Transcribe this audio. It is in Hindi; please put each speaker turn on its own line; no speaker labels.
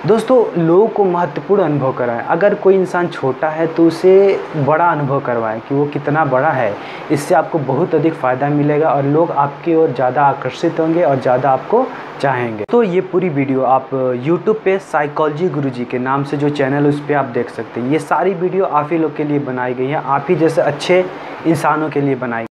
दोस्तों, लोगों को महत्वपूर्ण अनुभव कराएं। अगर कोई इंसान छोटा है तो उसे बड़ा अनुभव करवाएं कि वो कितना बड़ा है। इससे आपको बहुत अधिक फ़ायदा मिलेगा और लोग आपकी ओर ज़्यादा आकर्षित होंगे और ज़्यादा आपको चाहेंगे। तो ये पूरी वीडियो आप YouTube पे साइकोलॉजी गुरुजी के नाम से जो चैनल है उस पर आप देख सकते हैं। ये सारी वीडियो आप ही लोग के लिए बनाई गई हैं, आप ही जैसे अच्छे इंसानों के लिए बनाई।